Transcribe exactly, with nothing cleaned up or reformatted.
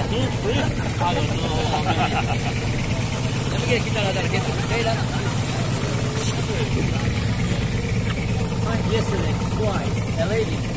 I don't know. Let me get kita ada kita. Kailan? Yesterday, twice, a lady.